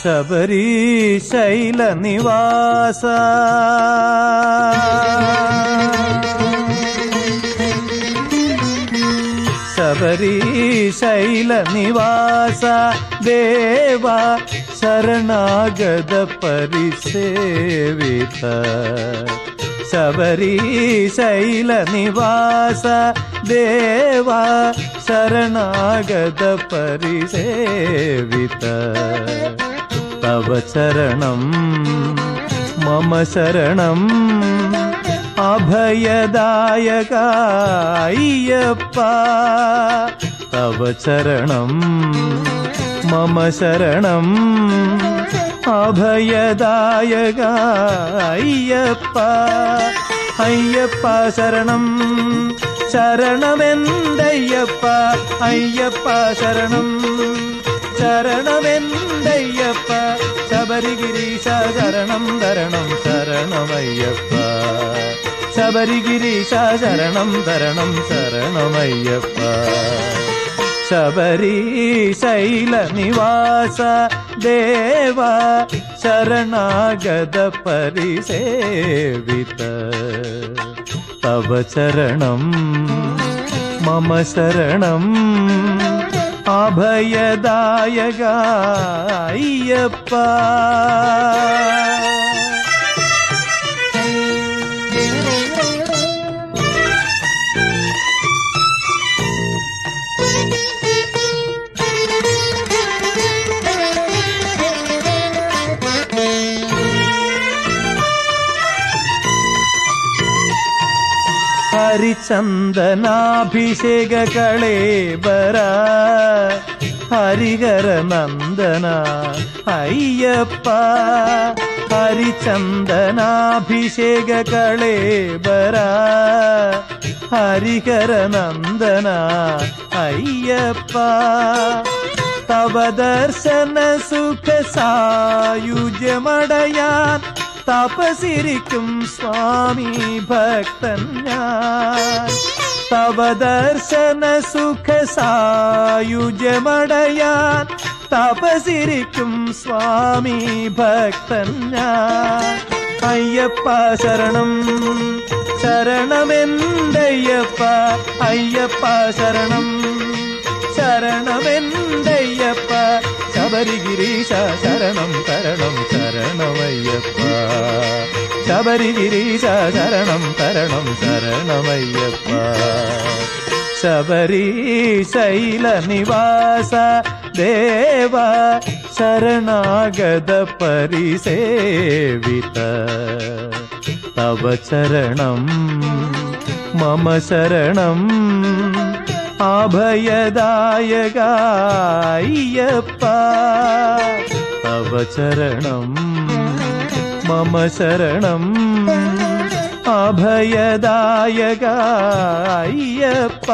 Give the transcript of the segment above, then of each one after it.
ശബരീശൈല നിവാസ ശബരീശൈല നിവാസ ദേവ ശരണാഗത പരിസേവിത ശബരീശൈല നിവാസ ദേവ ശരണാഗത പരിസേവിത തവ ചരണം മമ ശരണം അഭയദായക അയ്യപ്പ തവ ചരണം മമ ശരണം അഭയദായക അയ്യപ്പ അയ്യപ്പ ശരണം ശരണമെന്തയ്യപ്പ അയ്യപ്പ ശരണം ശരണമെന്തയ്യപ്പ ശബരിഗിരീശ ശരണം തരണം ശരണമയ്യപ്പ ശബരിഗിരീശ ശരണം തരണം ശരണമയ്യപ്പ ശബരീശൈല നിവാസ ദേവ ശരണാഗത പരിസേവിത തവ ചരണം മമ ശരണം അഭയദായക അയ്യപ്പ ഹരിചന്ദനാഭിഷേക കളേബര ഹരിഹര നന്ദന അയ്യപ്പ ഹരിചന്ദനാഭിഷേക കളേബര ഹരിഹര നന്ദന അയ്യപ്പ തവ ദർശന സുഖ സായുജ്യമടയാൻ തപസിരിക്കും സ്വാമി ഭക്തൻ ഞാൻ തവ ദർശന സുഖ സായുജ്യമടയാൻ തപസിരിക്കും സ്വാമി ഭക്തൻ ഞാൻ അയ്യപ്പ ശരണം ശരണമെന്തയ്യപ്പ അയ്യപ്പ ശരണം ശരണമെന്തയ്യപ്പ ശബരിഗിരീശ ശരണം തരണം ശരണമയ്യപ്പ ശബരിഗിരീശ ശരണം തരണം ശരണമയ്യപ്പ ശബരീശൈല നിവാസ ദേവ ശരണാഗത പരിസേവിത തവ ചരണം മമ ശരണം അഭയദായക അയ്യപ്പ തവ ചരണം മമ ശരണം അഭയദായക അയ്യപ്പ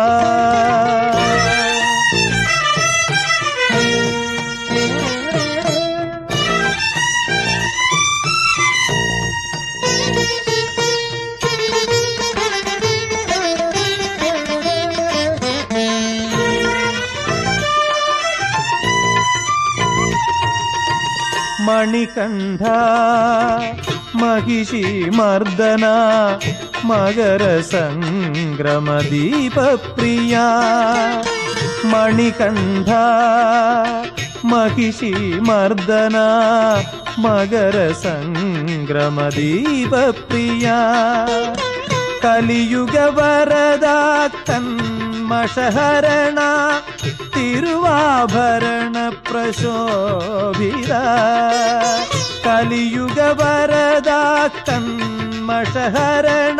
മണികണ്ഠ മഹിഷി മർദന മകര സംക്രമ ദീപപ്രിയ മണികണ്ഠ മഹിഷി മർദന മകര സംക്രമ ദീപപ്രിയ കലിയുഗ വരദ കന്മഷഹരണ തിരുവാഭരണ പ്രശോഭിത കലിയുഗ വരദ കന്മഷഹരണ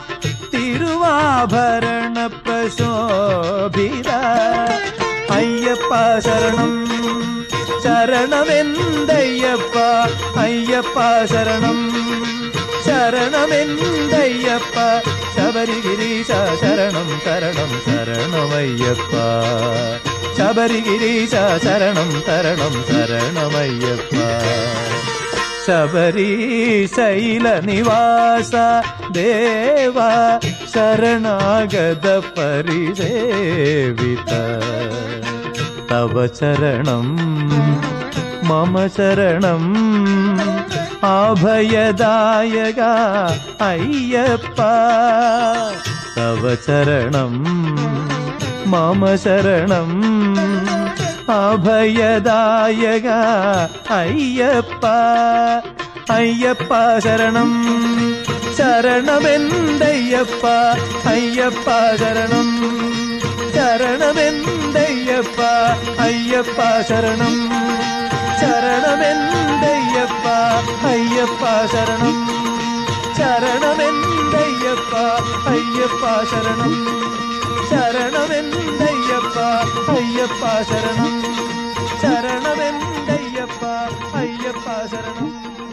തിരുവാഭരണ പ്രശോഭിത അയ്യപ്പ ശരണം ശരണമെന്തയ്യപ്പ അയ്യപ്പ ശരണം ശരണമെന്തയ്യപ്പ ശബരിഗിരീശ ശരണം തരണം ശരണമയ്യപ്പ ശബരിഗിരീശ ശരണം തരണം ശരണമയ്യപ്പ ശബരീശൈല നിവാസ ദേവ ശരണാഗത പരിസേവിത തവ ചരണം മമ ശരണം അഭയദായക അയ്യപ്പ തവ ശരണം മമ ശരണം അഭയദായക അയ്യപ്പ അയ്യപ്പ ശരണം ശരണമെന്തയ്യപ്പ അയ്യപ്പ ശരണം ശരണമെന്തയ്യപ്പ അയ്യപ്പ ശരണം ശരണമെന്തയ്യപ്പ അയ്യപ്പ ശരണം ശരണമെന്തയ്യപ്പ അയ്യപ്പ ശരണം ശരണമെന്തയ്യപ്പ അയ്യപ്പ ശരണം ശരണമെന്തയ്യപ്പ അയ്യപ്പ ശരണം